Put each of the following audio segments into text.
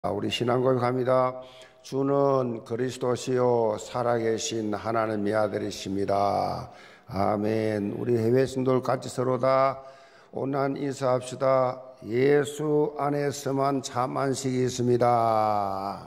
우리 신앙 고백합니다. 주는 그리스도시요 살아계신 하나님의 아들이십니다. 아멘. 우리 해외 성도들 같이 서로 다 온난 인사합시다. 예수 안에서만 참 안식이 있습니다.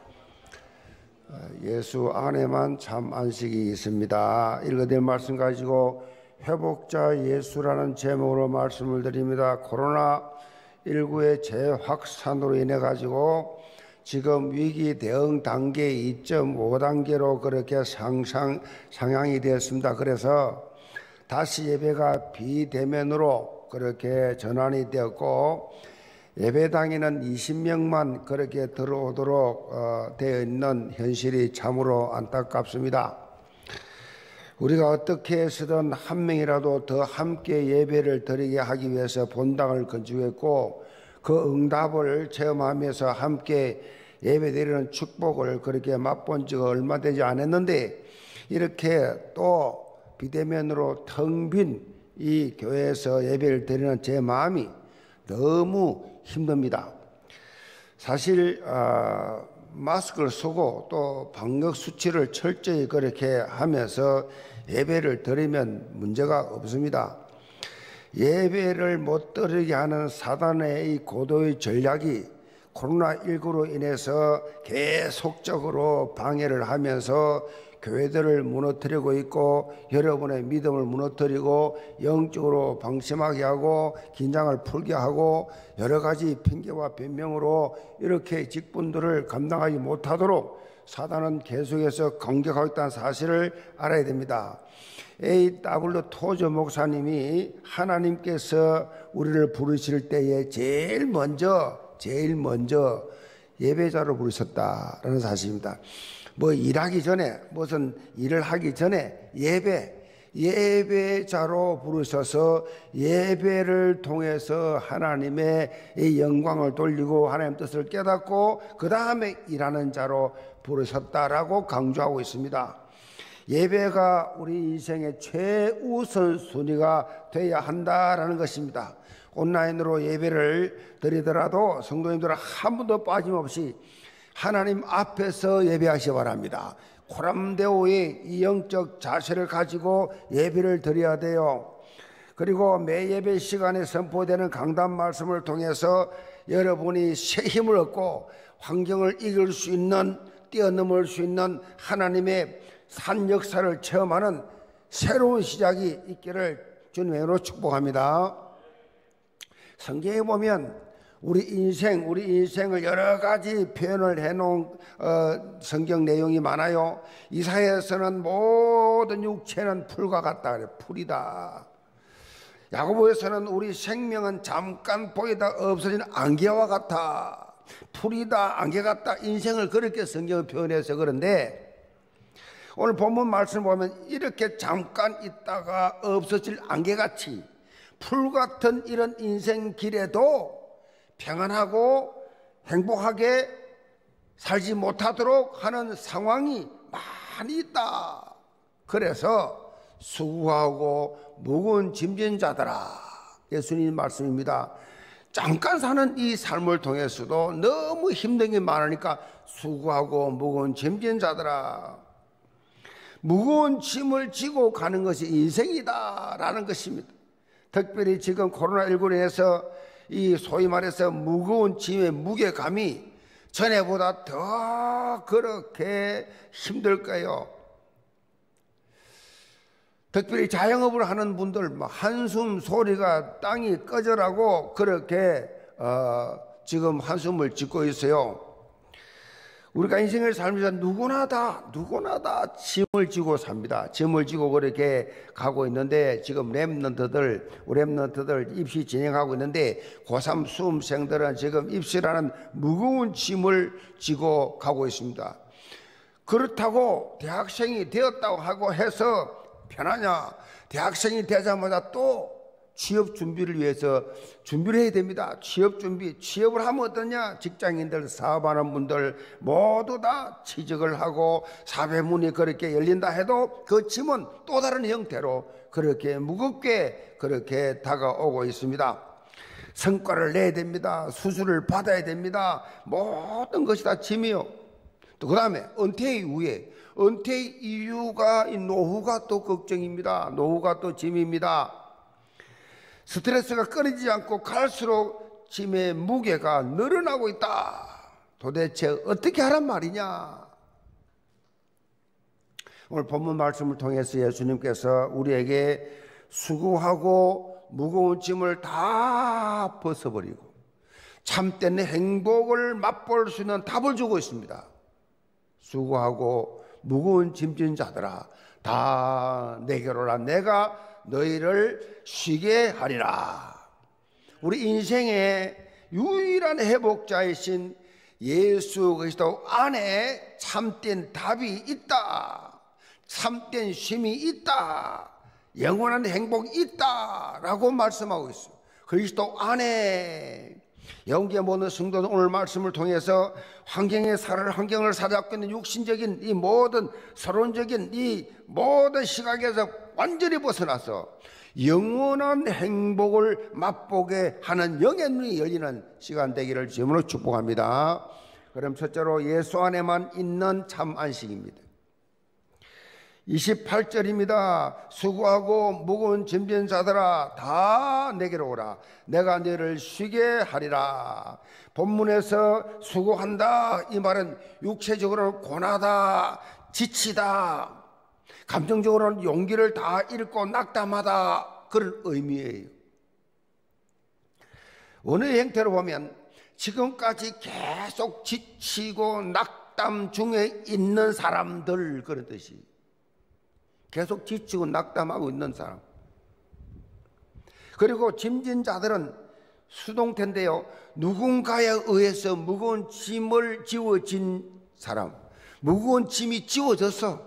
예수 안에만 참 안식이 있습니다. 읽어드릴 말씀 가지고 회복자 예수라는 제목으로 말씀을 드립니다. 코로나19의 재확산으로 인해 가지고 지금 위기 대응 단계 2.5단계로 그렇게 상향이 되었습니다. 그래서 다시 예배가 비대면으로 그렇게 전환이 되었고 예배당에는 20명만 그렇게 들어오도록 되어 있는 현실이 참으로 안타깝습니다. 우리가 어떻게 해서든 한 명이라도 더 함께 예배를 드리게 하기 위해서 본당을 건축했고 그 응답을 체험하면서 함께 예배 드리는 축복을 그렇게 맛본 지가 얼마 되지 않았는데 이렇게 또 비대면으로 텅 빈 이 교회에서 예배를 드리는 제 마음이 너무 힘듭니다. 사실 마스크를 쓰고 또 방역 수치를 철저히 그렇게 하면서 예배를 드리면 문제가 없습니다. 예배를 못 드리게 하는 사단의 이 고도의 전략이 코로나19로 인해서 계속적으로 방해를 하면서 교회들을 무너뜨리고 있고 여러분의 믿음을 무너뜨리고 영적으로 방심하게 하고 긴장을 풀게 하고 여러 가지 핑계와 변명으로 이렇게 직분들을 감당하지 못하도록 사단은 계속해서 공격하고 있다는 사실을 알아야 됩니다. A.W. 토저 목사님이 하나님께서 우리를 부르실 때에 제일 먼저 예배자로 부르셨다라는 사실입니다. 뭐 일하기 전에 무슨 일을 하기 전에 예배자로 부르셔서 예배를 통해서 하나님의 이 영광을 돌리고 하나님 뜻을 깨닫고 그 다음에 일하는 자로 부르셨다라고 강조하고 있습니다. 예배가 우리 인생의 최우선 순위가 되어야 한다라는 것입니다. 온라인으로 예배를 드리더라도 성도님들은 한 분도 빠짐없이 하나님 앞에서 예배하시기 바랍니다. 코람데오의 이 영적 자세를 가지고 예배를 드려야 돼요. 그리고 매 예배 시간에 선포되는 강단 말씀을 통해서 여러분이 새 힘을 얻고 환경을 이길 수 있는, 뛰어넘을 수 있는 하나님의 산 역사를 체험하는 새로운 시작이 있기를 주님의 이름으로 축복합니다. 성경에 보면 우리 인생을 여러 가지 표현을 해놓은 성경 내용이 많아요. 이사야에서는 모든 육체는 풀과 같다 그래. 풀이다. 야고보에서는 우리 생명은 잠깐 보이다 없어지는 안개와 같아. 풀이다, 안개 같다. 인생을 그렇게 성경을 표현해서 그런데 오늘 본문 말씀 보면 이렇게 잠깐 있다가 없어질 안개같이 풀 같은 이런 인생 길에도 평안하고 행복하게 살지 못하도록 하는 상황이 많이 있다. 그래서 수고하고 무거운 짐진 자들아, 예수님 말씀입니다. 잠깐 사는 이 삶을 통해서도 너무 힘든 게 많으니까 수고하고 무거운 짐진 자들아, 무거운 짐을 지고 가는 것이 인생이다라는 것입니다. 특별히 지금 코로나19로 인해서 이 소위 말해서 무거운 짐의 무게감이 전에보다 더 그렇게 힘들 거예요. 특별히 자영업을 하는 분들 한숨 소리가 땅이 꺼져라고 그렇게 지금 한숨을 짓고 있어요. 우리가 인생을 살면서 누구나 다 짐을 지고 삽니다. 짐을 지고 그렇게 가고 있는데 지금 랩런트들 입시 진행하고 있는데 고3 수험생들은 지금 입시라는 무거운 짐을 지고 가고 있습니다. 그렇다고 대학생이 되었다고 하고 해서 편하냐? 대학생이 되자마자 또 취업 준비를 위해서 준비를 해야 됩니다. 취업 준비, 취업을 하면 어떠냐? 직장인들, 사업하는 분들 모두 다 취직을 하고 사회문이 그렇게 열린다 해도 그 짐은 또 다른 형태로 그렇게 무겁게 그렇게 다가오고 있습니다. 성과를 내야 됩니다. 수술을 받아야 됩니다. 모든 것이 다 짐이요. 또 그 다음에 은퇴 이후에, 은퇴 이후가 이 노후가 또 걱정입니다. 노후가 또 짐입니다. 스트레스가 끊이지 않고 갈수록 짐의 무게가 늘어나고 있다. 도대체 어떻게 하란 말이냐? 오늘 본문 말씀을 통해서 예수님께서 우리에게 수고하고 무거운 짐을 다 벗어버리고 참된 행복을 맛볼 수 있는 답을 주고 있습니다. 수고하고 무거운 짐진 자들아, 다 내게로 오라. 내가 너희를 쉬게 하리라. 우리 인생의 유일한 회복자이신 예수 그리스도 안에 참된 답이 있다. 참된 쉼이 있다. 영원한 행복이 있다라고 말씀하고 있어요. 그리스도 안에. 영계 모든 성도는 오늘 말씀을 통해서 환경을 사로잡고 있는 육신적인 이 모든 서론적인 이 모든 시각에서 완전히 벗어나서 영원한 행복을 맛보게 하는 영의 눈이 열리는 시간 되기를 주님으로 축복합니다. 그럼 첫째로 예수 안에만 있는 참 안식입니다. 28절입니다. 수고하고 무거운 짐진 자들아, 다 내게로 오라. 내가 너희를 쉬게 하리라. 본문에서 수고한다 이 말은 육체적으로는 고나다, 지치다, 감정적으로는 용기를 다 잃고 낙담하다, 그런 의미예요. 언어의 형태로 보면 지금까지 계속 지치고 낙담 중에 있는 사람들, 그런 뜻이. 계속 지치고 낙담하고 있는 사람. 그리고 짐진 자들은 수동태인데요, 누군가에 의해서 무거운 짐을 지워진 사람, 무거운 짐이 지워졌어.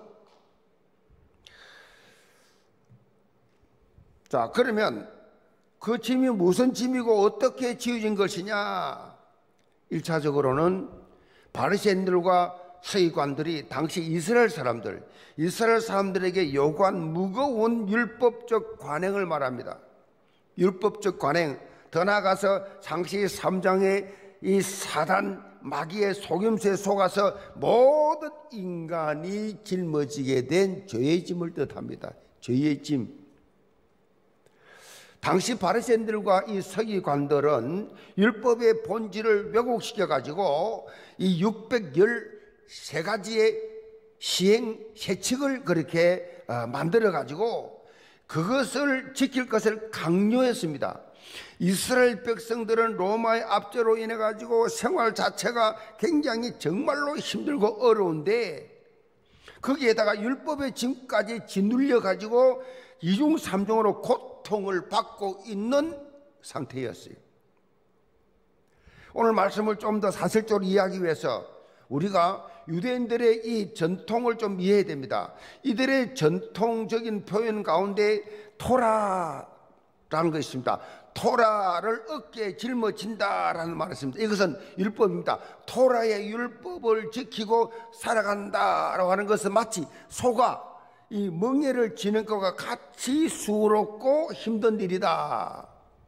자, 그러면 그 짐이 무슨 짐이고 어떻게 지워진 것이냐? 1차적으로는 바리새인들과 서기관들이 당시 이스라엘 사람들에게 요구한 무거운 율법적 관행을 말합니다. 율법적 관행, 더 나아가서 창세기 3장의 이 사단 마귀의 속임수에 속아서 모든 인간이 짊어지게 된 죄의 짐을 뜻합니다. 죄의 짐. 당시 바리새인들과 이 서기관들은 율법의 본질을 왜곡시켜 가지고 이 613가지의 시행 세칙을 그렇게 만들어 가지고 그것을 지킬 것을 강요했습니다. 이스라엘 백성들은 로마의 압제로 인해 가지고 생활 자체가 굉장히 정말로 힘들고 어려운데, 거기에다가 율법의 짐까지 짓눌려 가지고 이중 삼중으로 고통을 받고 있는 상태였어요. 오늘 말씀을 좀 더 사실적으로 이해하기 위해서 우리가 유대인들의 이 전통을 좀 이해해야 됩니다. 이들의 전통적인 표현 가운데 토라라는 것이 있습니다. 토라를 어깨에 짊어진다라는 말이 있습니다. 이것은 율법입니다. 토라의 율법을 지키고 살아간다라고 하는 것은 마치 소가 이 멍에를 지는 것과 같이 수고롭고 힘든 일이다.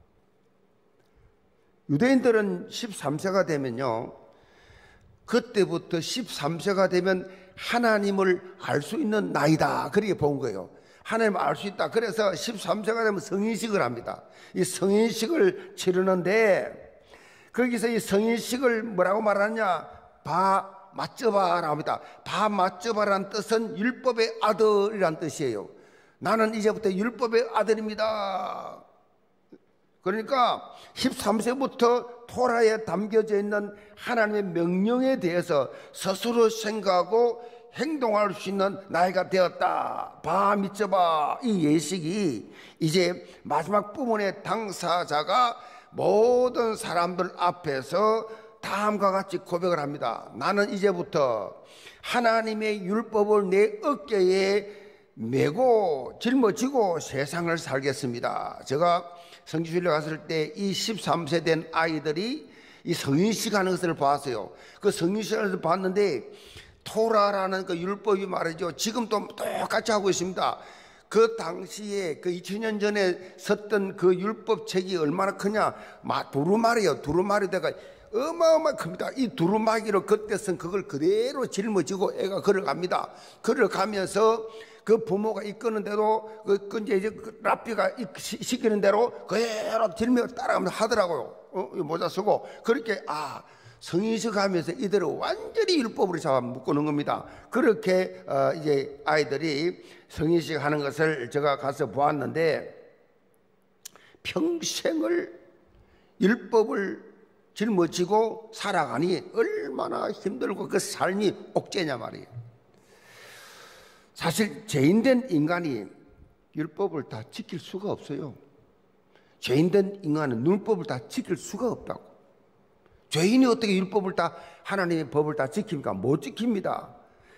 유대인들은 13세가 되면요, 그때부터 13세가 되면 하나님을 알 수 있는 나이다, 그렇게 본 거예요. 하나님을 알 수 있다. 그래서 13세가 되면 성인식을 합니다. 이 성인식을 치르는데, 거기서 이 성인식을 뭐라고 말하냐, 바 맞춰봐라 합니다. 바 맞춰봐라는 뜻은 율법의 아들이란 뜻이에요. 나는 이제부터 율법의 아들입니다. 그러니까 13세부터 토라에 담겨져 있는 하나님의 명령에 대해서 스스로 생각하고 행동할 수 있는 나이가 되었다. 바 미tz바, 이 예식이 이제 마지막 부분의 당사자가 모든 사람들 앞에서 다음과 같이 고백을 합니다. 나는 이제부터 하나님의 율법을 내 어깨에 메고 짊어지고 세상을 살겠습니다. 제가 성지순례 갔을 때 이 13세 된 아이들이 이 성인식 하는 것을 봤어요. 그 성인식을 봤는데 토라라는 그 율법이 말이죠, 지금도 똑같이 하고 있습니다. 그 당시에 그 2000년 전에 썼던 그 율법책이 얼마나 크냐, 두루마리요. 두루마리다가 어마어마하게 큽니다. 이 두루마기로 그때 쓴 그걸 그대로 짊어지고 애가 걸어갑니다. 걸어가면서 그 부모가 이끄는 대로 이제 랍비가 시키는 대로 그대로 짊어 따라가면서 하더라고요. 모자 쓰고 그렇게 성인식 하면서 이들을 완전히 율법으로 잡아 묶어놓은 겁니다. 그렇게 이제 아이들이 성인식 하는 것을 제가 가서 보았는데, 평생을 율법을 짊어지고 살아가니 얼마나 힘들고 그 삶이 옥죄냐 말이에요. 사실 죄인된 인간이 율법을 다 지킬 수가 없어요. 죄인된 인간은 율법을 다 지킬 수가 없다고. 죄인이 어떻게 율법을 다, 하나님의 법을 다 지킵니까? 못 지킵니다.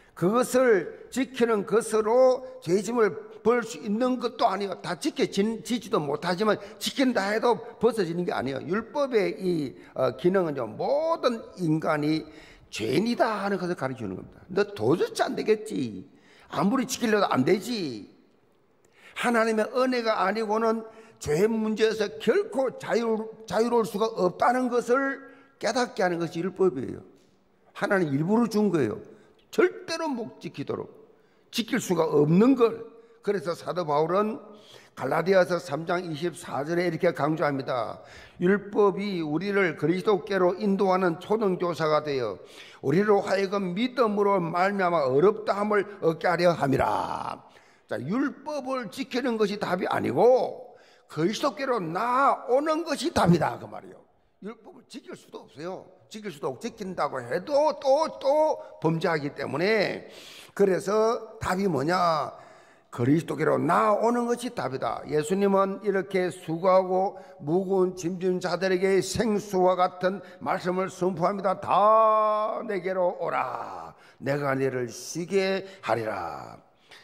그것을 지키는 것으로 죄짐을 벌 수 있는 것도 아니에요. 다 지키지도 못하지만 지킨다 해도 벗어지는 게 아니에요. 율법의 이 기능은요, 모든 인간이 죄인이다 하는 것을 가르쳐주는 겁니다. 너 도저히 안 되겠지. 아무리 지키려도 안 되지. 하나님의 은혜가 아니고는 죄 문제에서 결코 자유로울 수가 없다는 것을 깨닫게 하는 것이 율법이에요. 하나님 일부러 준 거예요. 절대로 못 지키도록, 지킬 수가 없는 걸. 그래서 사도 바울은 갈라디아서 3장 24절에 이렇게 강조합니다. 율법이 우리를 그리스도께로 인도하는 초등교사가 되어 우리로 하여금 믿음으로 말미암아 어렵다함을 얻게 하려 함이라. 자, 율법을 지키는 것이 답이 아니고 그리스도께로 나아오는 것이 답이다, 그 말이에요. 율법을 지킬 수도 없어요. 지킬 수도 없고, 지킨다고 해도 또 범죄하기 때문에. 그래서 답이 뭐냐? 그리스도께로 나아오는 것이 답이다. 예수님은 이렇게 수고하고 무거운 짐진 자들에게 생수와 같은 말씀을 선포합니다. 다 내게로 오라. 내가 너를 쉬게 하리라.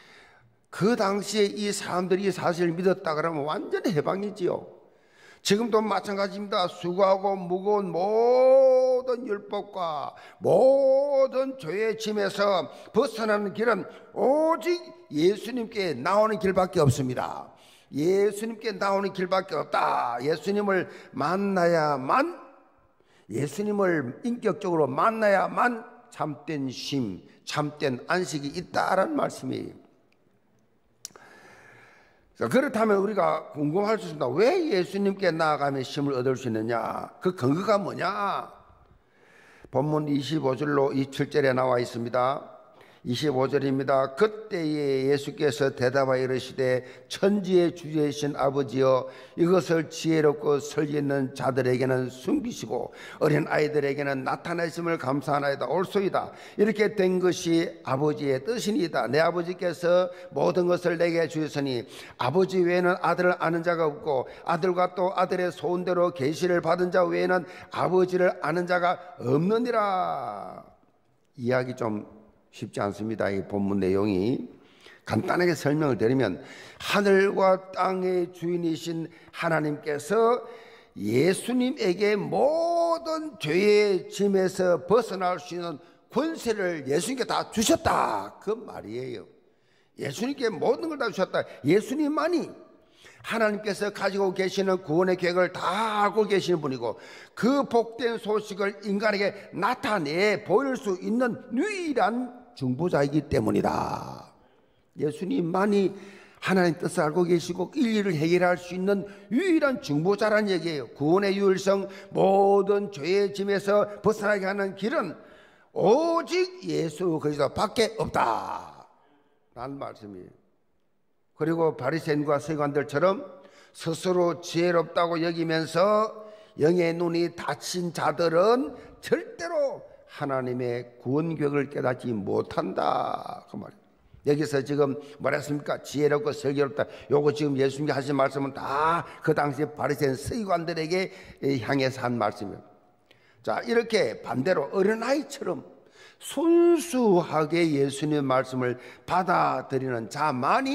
그 당시에 이 사람들이 이 사실을 믿었다 그러면 완전히 해방이지요. 지금도 마찬가지입니다. 수고하고 무거운 모든 율법과 모든 죄의 짐에서 벗어나는 길은 오직 예수님께 나오는 길밖에 없습니다. 예수님께 나오는 길밖에 없다. 예수님을 만나야만, 예수님을 인격적으로 만나야만 참된 쉼, 참된 안식이 있다라는 말씀이에요. 그렇다면 우리가 궁금할 수 있습니다. 왜 예수님께 나아가면 쉼을 얻을 수 있느냐? 그 근거가 뭐냐? 본문 25절로 27절에 나와 있습니다. 25절입니다. 그때에 예수께서 대답하여 이르시되 천지의 주제이신 아버지여, 이것을 지혜롭고 설리 있는 자들에게는 숨기시고 어린 아이들에게는 나타내심을 감사하나이다. 옳소이다. 이렇게 된 것이 아버지의 뜻이니이다. 내 아버지께서 모든 것을 내게 주셨으니 아버지 외에는 아들을 아는 자가 없고 아들과 또 아들의 소원대로 계시를 받은 자 외에는 아버지를 아는 자가 없느니라. 이야기 좀 쉽지 않습니다. 이 본문 내용이. 간단하게 설명을 드리면, 하늘과 땅의 주인이신 하나님께서 예수님에게 모든 죄의 짐에서 벗어날 수 있는 권세를 예수님께 다 주셨다, 그 말이에요. 예수님께 모든 걸 다 주셨다. 예수님만이 하나님께서 가지고 계시는 구원의 계획을 다 알고 계시는 분이고, 그 복된 소식을 인간에게 나타내 보일 수 있는 유일한 중보자이기 때문이다. 예수님만이 하나님 뜻을 알고 계시고 일일을 해결할 수 있는 유일한 중보자라는 얘기예요. 구원의 유일성, 모든 죄의 짐에서 벗어나게 하는 길은 오직 예수 그리스도밖에 없다 라는 말씀이에요. 그리고 바리새인과 서기관들처럼 스스로 지혜롭다고 여기면서 영의 눈이 닫힌 자들은 절대로 하나님의 구원 계획을 깨닫지 못한다, 그 말이에요. 여기서 지금 뭐랬습니까? 지혜롭고 설교롭다. 요거 지금 예수님이 하신 말씀은 다 그 당시 바리새인 서기관들에게 향해서 한 말씀이에요. 자, 이렇게 반대로 어린아이처럼 순수하게 예수님의 말씀을 받아들이는 자만이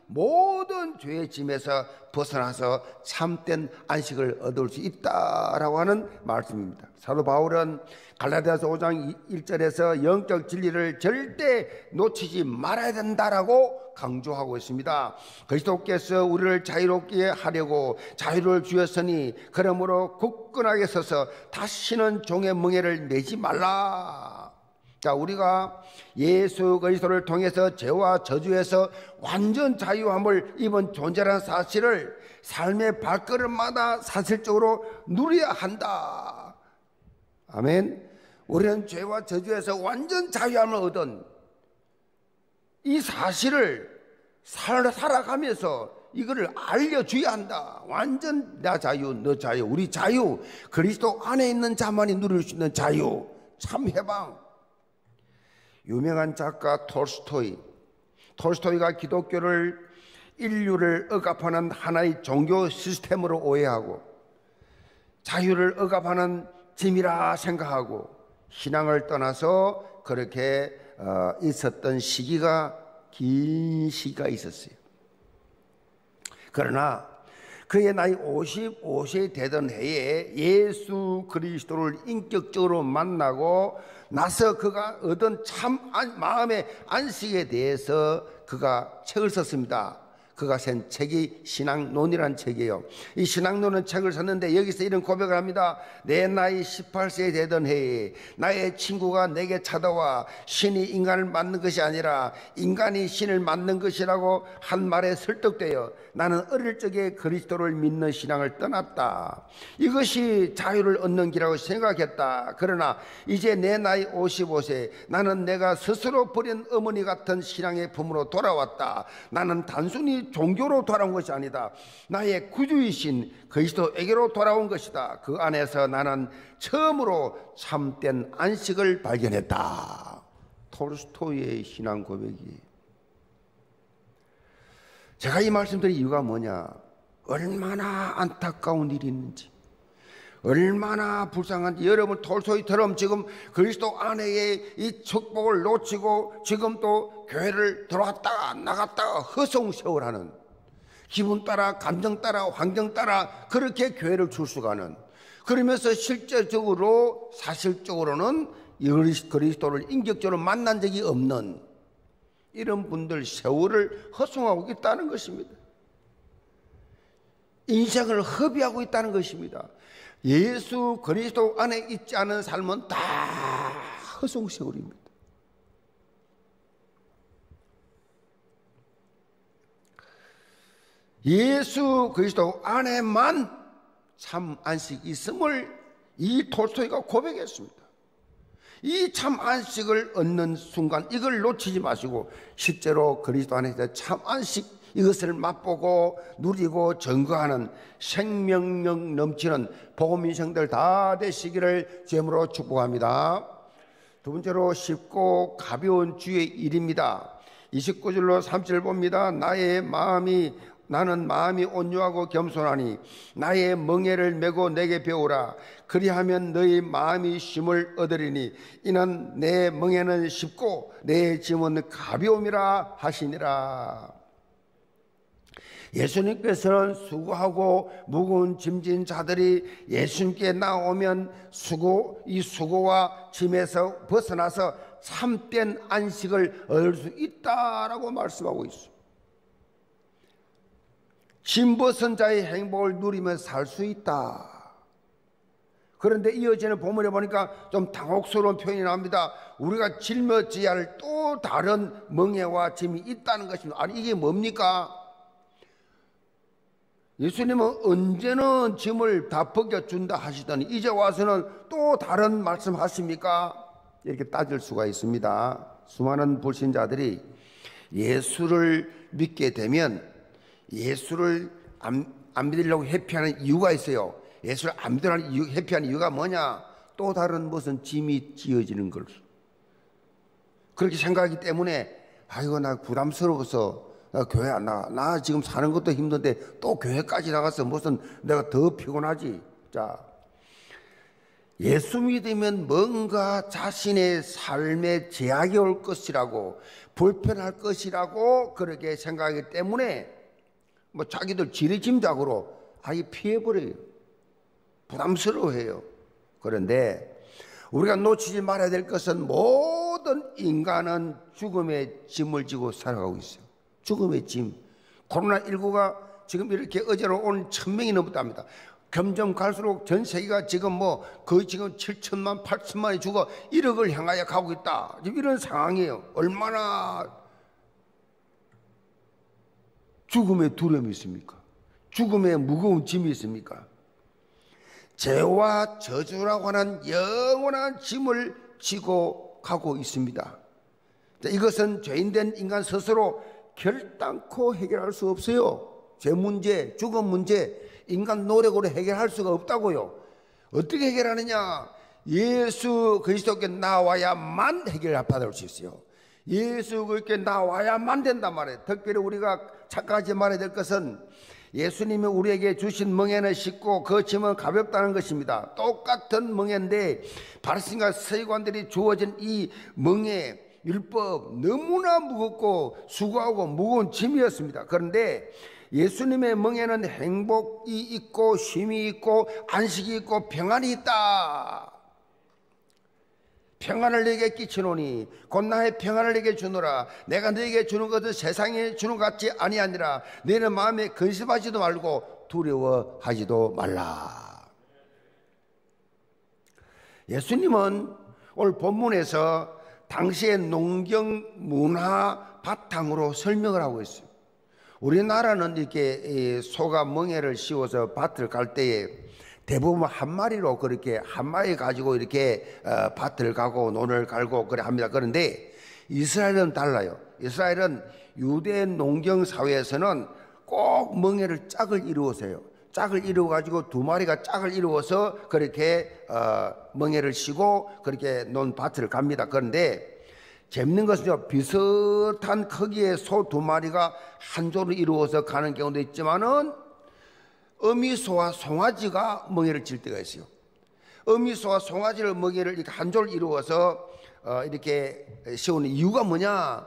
모든 죄의 짐에서 벗어나서 참된 안식을 얻을 수 있다라고 하는 말씀입니다. 사도 바울은 갈라디아서 5장 1절에서 영적 진리를 절대 놓치지 말아야 된다라고 강조하고 있습니다. 그리스도께서 우리를 자유롭게 하려고 자유를 주셨으니 그러므로 굳건하게 서서 다시는 종의 멍에를 매지 말라. 자, 우리가 예수 그리스도를 통해서 죄와 저주에서 완전 자유함을 입은 존재라는 사실을 삶의 발걸음마다 사실적으로 누려야 한다. 아멘. 우리는 죄와 저주에서 완전 자유함을 얻은 이 사실을 살아가면서 이거를 알려줘야 한다. 완전 나 자유, 너 자유, 우리 자유, 그리스도 안에 있는 자만이 누릴 수 있는 자유, 참 해방. 유명한 작가 톨스토이가 기독교를 인류를 억압하는 하나의 종교 시스템으로 오해하고 자유를 억압하는 짐이라 생각하고 신앙을 떠나서 그렇게 있었던 긴 시기가 있었어요. 그러나 그의 나이 55세 되던 해에 예수 그리스도를 인격적으로 만나고 나서 그가 얻은 참 마음의 안식에 대해서 그가 책을 썼습니다. 그가 쓴 책이 신앙론이라는 책이에요. 이 신앙론은 책을 썼는데 여기서 이런 고백을 합니다. 내 나이 18세 되던 해에 나의 친구가 내게 찾아와 신이 인간을 만든 것이 아니라 인간이 신을 만든 것이라고 한 말에 설득되어 나는 어릴 적에 그리스도를 믿는 신앙을 떠났다. 이것이 자유를 얻는 길이라고 생각했다. 그러나 이제 내 나이 55세 나는 내가 스스로 버린 어머니 같은 신앙의 품으로 돌아왔다. 나는 단순히 종교로 돌아온 것이 아니다. 나의 구주이신 그리스도에게로 돌아온 것이다. 그 안에서 나는 처음으로 참된 안식을 발견했다. 톨스토이의 신앙 고백이. 제가 이 말씀드린 이유가 뭐냐, 얼마나 안타까운 일이 있는지, 얼마나 불쌍한지. 여러분 톨스토이처럼 지금 그리스도 안에의 이 축복을 놓치고 지금 또 교회를 들어왔다가 나갔다가 허송세월하는, 기분 따라 감정 따라 환경 따라 그렇게 교회를 출수가는, 그러면서 실제적으로 사실적으로는 그리스도를 인격적으로 만난 적이 없는 이런 분들 세월을 허송하고 있다는 것입니다. 인생을 허비하고 있다는 것입니다. 예수 그리스도 안에 있지 않은 삶은 다 허송세월입니다. 예수 그리스도 안에만 참 안식이 있음을 이 톨스토이가 고백했습니다. 이 참 안식을 얻는 순간 이걸 놓치지 마시고 실제로 그리스도 안에서 참 안식 이것을 맛보고 누리고 증거하는 생명력 넘치는 복음 인생들 다 되시기를 주님으로 축복합니다. 두 번째로 쉽고 가벼운 주의 일입니다. 29절로 30절 봅니다. 나는 마음이 온유하고 겸손하니 나의 멍에를 메고 내게 배우라. 그리하면 너희 마음이 쉼을 얻으리니 이는 내 멍에는 쉽고 내 짐은 가벼움이라 하시니라. 예수님께서는 수고하고 무거운 짐진 자들이 예수님께 나오면 이 수고와 짐에서 벗어나서 참된 안식을 얻을 수 있다라고 말씀하고 있습니다. 짐 벗은 자의 행복을 누리며 살 수 있다. 그런데 이어지는 본문에 보니까 좀 당혹스러운 표현이 나옵니다. 우리가 짊어져야 할 또 다른 멍에와 짐이 있다는 것입니다. 아니 이게 뭡니까? 예수님은 언제는 짐을 다 벗겨준다 하시더니 이제 와서는 또 다른 말씀 하십니까? 이렇게 따질 수가 있습니다. 수많은 불신자들이 예수를 믿게 되면 예수를 안 믿으려고 회피하는 이유가 있어요. 예수를 안 믿으려고 회피하는 이유가 뭐냐? 또 다른 무슨 짐이 지어지는 걸. 그렇게 생각하기 때문에 아이고 나 부담스러워서 나 교회 안 나가. 나 지금 사는 것도 힘든데 또 교회까지 나가서 무슨 내가 더 피곤하지. 자, 예수 믿으면 뭔가 자신의 삶에 제약이 올 것이라고, 불편할 것이라고 그렇게 생각하기 때문에 뭐 자기들 지레짐작으로 아예 피해버려요. 부담스러워해요. 그런데 우리가 놓치지 말아야 될 것은 모든 인간은 죽음의 짐을 지고 살아가고 있어요. 죽음의 짐. 코로나19가 지금 이렇게 어제로 오늘 1000명이 넘었답니다. 점점 갈수록 전 세계가 지금 뭐 거의 지금 7천만, 8천만이 죽어 1억을 향하여 가고 있다. 지금 이런 상황이에요. 얼마나 죽음의 두려움이 있습니까? 죽음의 무거운 짐이 있습니까? 죄와 저주라고 하는 영원한 짐을 지고 가고 있습니다. 이것은 죄인된 인간 스스로 결단코 해결할 수 없어요. 죄 문제, 죽음 문제, 인간 노력으로 해결할 수가 없다고요. 어떻게 해결하느냐? 예수 그리스도께 나와야만 해결받을 수 있어요. 예수 그리스도께 나와야만 된단 말이에요. 특별히 우리가 착각하지 말아야 될 것은 예수님이 우리에게 주신 멍에는 쉽고 그 짐은 가볍다는 것입니다. 똑같은 멍에인데 바리새인과 서기관들이 주어진 이 멍에 율법 너무나 무겁고 수고하고 무거운 짐이었습니다. 그런데 예수님의 멍에는 행복이 있고 쉼이 있고 안식이 있고 평안이 있다. 평안을 너에게 끼치노니 곧 나의 평안을 너에게 주노라. 내가 너에게 주는 것은 세상에 주는 것 같지 아니하니라. 너희는 마음에 근심하지도 말고 두려워하지도 말라. 예수님은 오늘 본문에서 당시의 농경 문화 바탕으로 설명을 하고 있어요. 우리나라는 이렇게 소가 멍에를 씌워서 밭을 갈 때에 대부분 한 마리로 그렇게 한 마리 가지고 이렇게 밭을 가고 논을 갈고 그래 합니다. 그런데 이스라엘은 달라요. 이스라엘은 유대 농경 사회에서는 꼭 멍에를 짝을 이루어서요. 짝을 이루어 가지고 두 마리가 짝을 이루어서 그렇게 멍에를 쉬고 그렇게 논밭을 갑니다. 그런데 재밌는 것은요, 비슷한 크기의 소 두 마리가 한 조로 이루어서 가는 경우도 있지만은 어미소와 송아지가 멍에를 칠 때가 있어요. 어미소와 송아지를 멍에를 이렇게 한 조를 이루어서 이렇게 씌우는 이유가 뭐냐?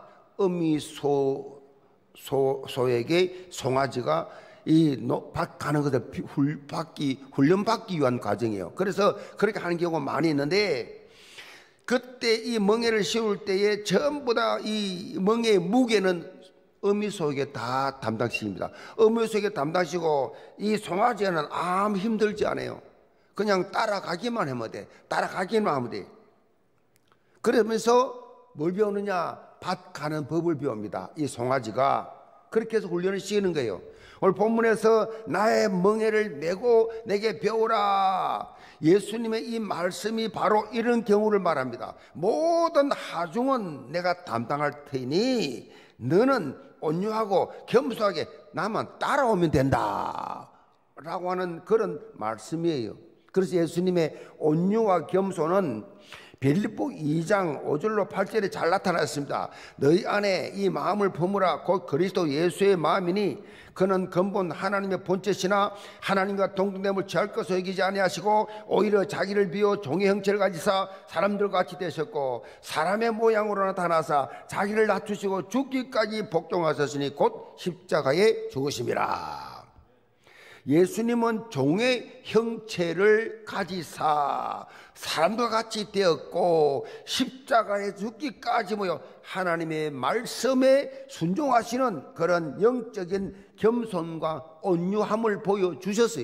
소에게 송아지가 밭 가는 것을 훈련받기 위한 과정이에요. 그래서 그렇게 하는 경우가 많이 있는데, 그때 이 멍에를 씌울 때에 전부 다 이 멍에의 무게는 어미소에게 다 담당시킵니다. 어미소에게 담당시고 이 송아지는 아무 힘들지 않아요. 그냥 따라가기만 하면 돼. 따라가기만 하면 돼. 그러면서 뭘 배우느냐? 밭 가는 법을 배웁니다. 이 송아지가 그렇게 해서 훈련을 시키는 거예요. 오늘 본문에서 나의 멍에를 메고 내게 배우라. 예수님의 이 말씀이 바로 이런 경우를 말합니다. 모든 하중은 내가 담당할 테니 너는 온유하고 겸손하게 나만 따라오면 된다 라고 하는 그런 말씀이에요. 그래서 예수님의 온유와 겸손은 빌립보 2장 5절로 8절에 잘 나타났습니다. 너희 안에 이 마음을 품으라. 곧 그리스도 예수의 마음이니 그는 근본 하나님의 본체시나 하나님과 동등됨을 취할 것을 여기지 아니하시고 오히려 자기를 비워 종의 형체를 가지사 사람들과 같이 되셨고 사람의 모양으로 나타나사 자기를 낮추시고 죽기까지 복종하셨으니 곧 십자가에 죽으심이라. 예수님은 종의 형체를 가지사 사람과 같이 되었고 십자가에 죽기까지 모여 하나님의 말씀에 순종하시는 그런 영적인 겸손과 온유함을 보여주셨어요.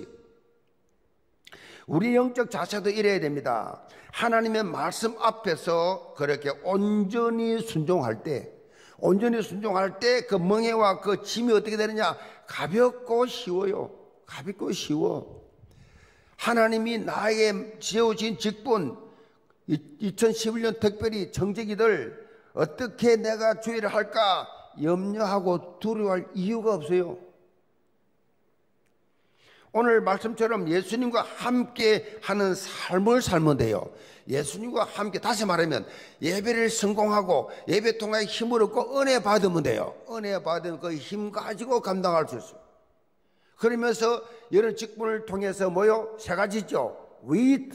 우리 영적 자세도 이래야 됩니다. 하나님의 말씀 앞에서 그렇게 온전히 순종할 때 그 멍에와 그 짐이 어떻게 되느냐? 가볍고 쉬워요. 가볍고 쉬워. 하나님이 나에게 지어진 직분 2011년 특별히 청지기들 어떻게 내가 주의를 할까 염려하고 두려워할 이유가 없어요. 오늘 말씀처럼 예수님과 함께 하는 삶을 살면 돼요. 예수님과 함께, 다시 말하면 예배를 성공하고 예배 통하여 힘을 얻고 은혜 받으면 돼요. 은혜 받은 그 힘 가지고 감당할 수 있어요. 그러면서 이런 직분을 통해서 뭐요? 세 가지죠. wait,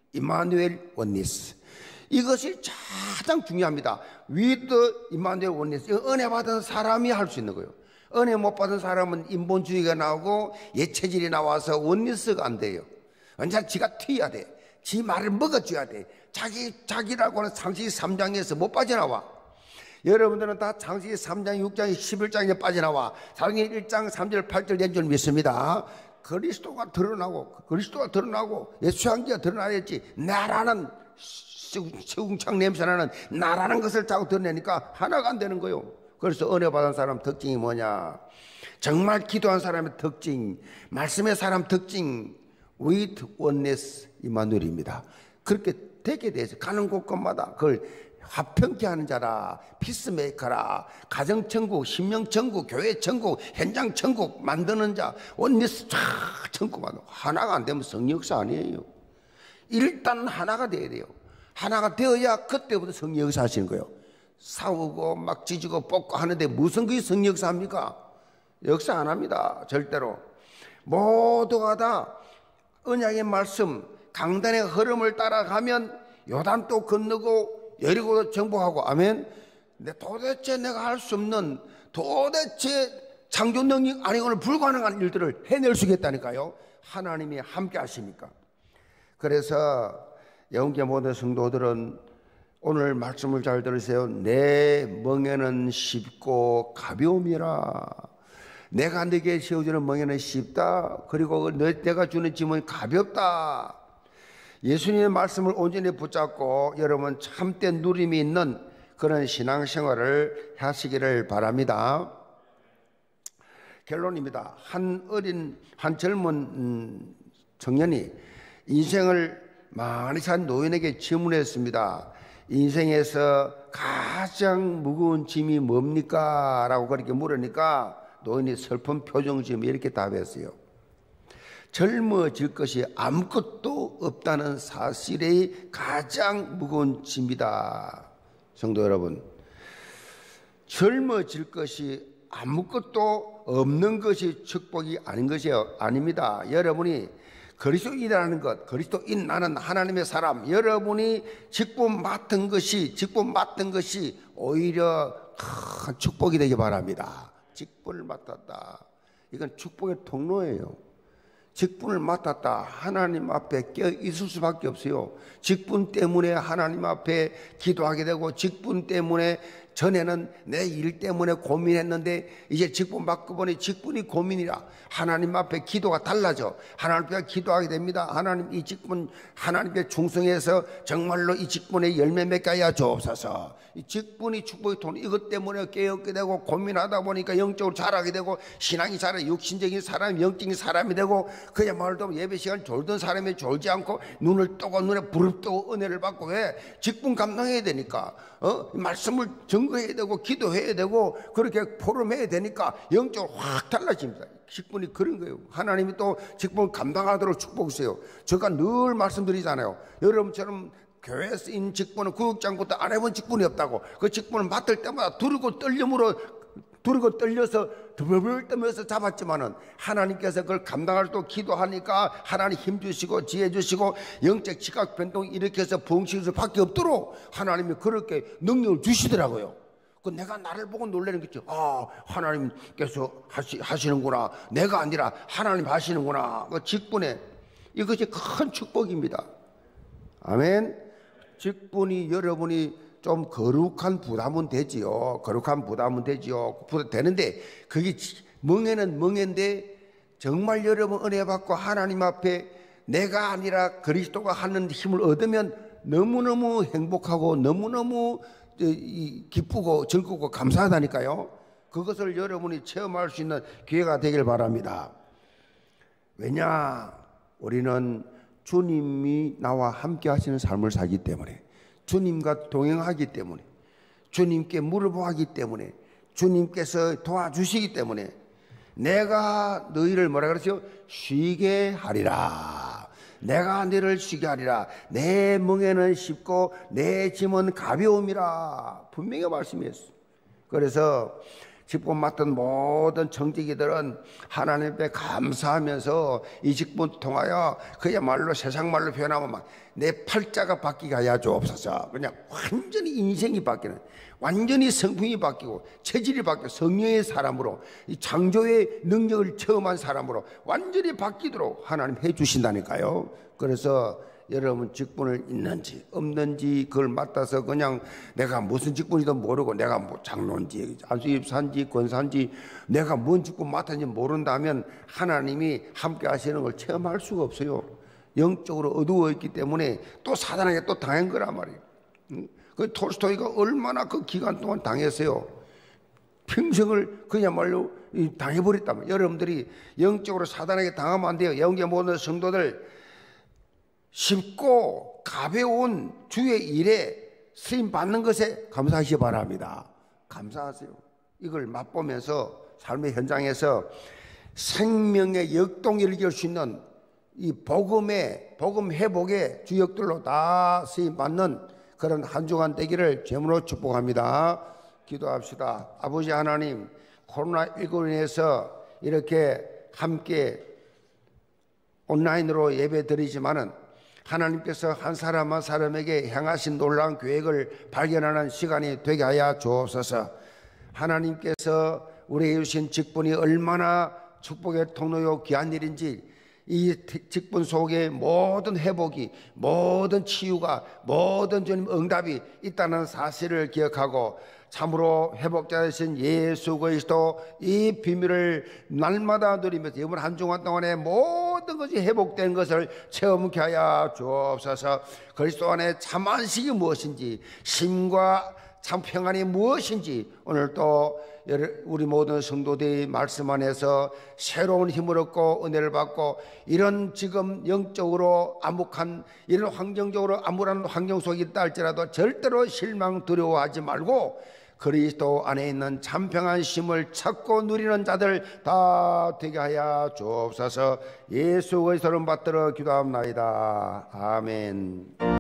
임마누엘 원리스. 이것이 가장 중요합니다. with 임마누엘 원리스. 은혜 받은 사람이 할 수 있는 거예요. 은혜 못 받은 사람은 인본주의가 나오고 예체질이 나와서 원리스가 안 돼요. 언제나 지가 튀어야 돼. 지 말을 먹어줘야 돼. 자기라고 하는 창세기 3장에서 못 빠져나와. 여러분들은 다 창세기 3장, 6장, 11장에 빠져나와. 사도행전 1장 3절 8절 낸 줄 믿습니다. 그리스도가 드러나고 예수의 한계가 드러나야지. 나라는 세궁창 냄새나는 나라는 것을 자꾸 드러내니까 하나가 안 되는 거예요. 그래서 은혜 받은 사람 특징이 뭐냐? 정말 기도한 사람의 특징, 말씀의 사람 특징, with oneness 임마누엘입니다. 그렇게 되게 돼서 가는 곳곳마다 그걸 화평케 하는 자라, 피스메이커라, 가정천국, 심령천국, 교회천국, 현장천국 만드는 자, 원리스 천국만 하나가 안 되면 성역사 아니에요. 일단 하나가 돼야 돼요. 하나가 되어야 그때부터 성역사 하시는 거예요. 싸우고 막 찢고 뽑고 하는데 무슨 그게 성역사입니까? 역사 안 합니다. 절대로. 모두가 다 언약의 말씀, 강단의 흐름을 따라가면 요단도 건너고 여리고도 정복하고. 아멘. 근데 도대체 내가 할 수 없는, 도대체 창조 능력 아니고는 불가능한 일들을 해낼 수 있겠다니까요. 하나님이 함께 하시니까. 그래서 영계 모든 성도들은 오늘 말씀을 잘 들으세요. 내 멍에는 쉽고 가벼움이라. 내가 네게 세워주는 멍에는 쉽다. 그리고 내가 주는 짐은 가볍다. 예수님의 말씀을 온전히 붙잡고 여러분 참된 누림이 있는 그런 신앙생활을 하시기를 바랍니다. 결론입니다. 한 젊은 청년이 인생을 많이 산 노인에게 질문했습니다. 인생에서 가장 무거운 짐이 뭡니까? 라고 그렇게 물으니까 노인이 슬픈 표정 지으며 이렇게 답했어요. 젊어질 것이 아무것도 없다는 사실이 가장 무거운 짐이다. 성도 여러분, 젊어질 것이 아무것도 없는 것이 축복이 아닌 것이요. 아닙니다. 여러분이 그리스도인이라는 것, 그리스도인 나는 하나님의 사람, 여러분이 직분 맡은 것이 오히려 큰 축복이 되기 바랍니다. 직분을 맡았다. 이건 축복의 통로예요. 직분을 맡았다. 하나님 앞에 껴 있을 수밖에 없어요. 직분 때문에 하나님 앞에 기도하게 되고, 직분 때문에 전에는 내 일 때문에 고민했는데 이제 직분 받고 보니 직분이 고민이라 하나님 앞에 기도가 달라져. 하나님 앞에 기도하게 됩니다. 하나님, 이 직분 하나님께 충성해서 정말로 이 직분에 열매 맺게 하여 주옵소서. 이 직분이 축복의 통, 이것 때문에 깨닫게 되고 고민하다 보니까 영적으로 자라게 되고, 신앙이 자라, 육신적인 사람, 영적인 사람이 되고, 그야말로 예배 시간 졸던 사람이 졸지 않고 눈을 뜨고 눈에 불을 뜨고 은혜를 받고. 왜? 직분 감당해야 되니까. 말씀을 증거해야 되고 기도해야 되고 그렇게 포럼해야 되니까 영적으로 확 달라집니다. 직분이 그런 거예요. 하나님이 또 직분을 감당하도록 축복하세요. 제가 늘 말씀드리잖아요. 여러분처럼 교회에서 있는 직분은 구역장부터 안 해본 직분이 없다고. 그 직분을 맡을 때마다 두르고 떨려서 드벌벌 떨면서 잡았지만은 하나님께서 그걸 감당할 또 기도하니까 하나님 힘 주시고 지혜 주시고 영적 지각 변동 일으켜서 부흥시킬 밖에 없도록 하나님이 그렇게 능력을 주시더라고요. 그 내가 나를 보고 놀라는 거죠. 아, 하나님께서 하시는구나. 내가 아니라 하나님 하시는구나. 그 직분에 이것이 큰 축복입니다. 아멘. 직분이 여러분이 좀 거룩한 부담은 되지요. 되는데 그게 멍에는 멍인데 정말 여러분 은혜 받고 하나님 앞에 내가 아니라 그리스도가 하는 힘을 얻으면 너무너무 행복하고 너무너무 기쁘고 즐겁고 감사하다니까요. 그것을 여러분이 체험할 수 있는 기회가 되길 바랍니다. 왜냐? 우리는 주님이 나와 함께 하시는 삶을 살기 때문에, 주님과 동행하기 때문에, 주님께 물어보기 때문에, 주님께서 도와주시기 때문에 내가 너희를 뭐라 그랬어요? 쉬게 하리라. 내가 너희를 쉬게 하리라. 내 멍에는 쉽고 내 짐은 가벼움이라. 분명히 말씀했어요. 그래서 직분 맡은 모든 정직이들은 하나님 앞에 감사하면서 이 직분 통하여 그야말로 세상 말로 표현하면 막 내 팔자가 바뀌게 하여 주옵소서. 그냥 완전히 인생이 바뀌는, 완전히 성품이 바뀌고 체질이 바뀌고 성령의 사람으로, 이 창조의 능력을 체험한 사람으로 완전히 바뀌도록 하나님 해 주신다니까요. 그래서 여러분 직분을 있는지 없는지 그걸 맡아서 그냥 내가 무슨 직분이든 모르고 내가 뭐 장로인지 안수집사인지 권사인지 내가 뭔 직분 맡았는지 모른다면 하나님이 함께 하시는 걸 체험할 수가 없어요. 영적으로 어두워 있기 때문에 또 사단에게 또 당한 거란 말이에요. 그 톨스토이가 얼마나 그 기간 동안 당했어요. 평생을 그야말로 당해버렸단 말이에요. 여러분들이 영적으로 사단에게 당하면 안 돼요. 영계 모든 성도들 쉽고 가벼운 주의 일에 쓰임 받는 것에 감사하시기 바랍니다. 감사하세요. 이걸 맛보면서 삶의 현장에서 생명의 역동을 일으킬 수 있는 이 복음 회복의 주역들로 다 쓰임 받는 그런 한 주간 되기를 제물로 축복합니다. 기도합시다. 아버지 하나님, 코로나19로 인해서 이렇게 함께 온라인으로 예배 드리지만은 하나님께서 한 사람 한 사람에게 향하신 놀라운 계획을 발견하는 시간이 되게 하여 주옵소서. 하나님께서 우리에게 주신 직분이 얼마나 축복의 통로요 귀한 일인지, 이 직분 속에 모든 회복이, 모든 치유가, 모든 주님 응답이 있다는 사실을 기억하고 참으로 회복자 되신 예수 그리스도 이 비밀을 날마다 누리면서 이번 한 주간 동안에 모든 것이 회복된 것을 체험케 하여 주옵소서. 그리스도 안에 참 안식이 무엇인지, 심과 참 평안이 무엇인지 오늘 또 우리 모든 성도들이 말씀 안에서 새로운 힘을 얻고 은혜를 받고, 이런 지금 영적으로 암묵한 이런 환경적으로 암울한 환경 속에 있다 할지라도 절대로 실망 두려워하지 말고 그리스도 안에 있는 참 평안 심을 찾고 누리는 자들 다 되게 하여 주옵소서. 예수 그리스도를 받들어 기도합나이다. 아멘.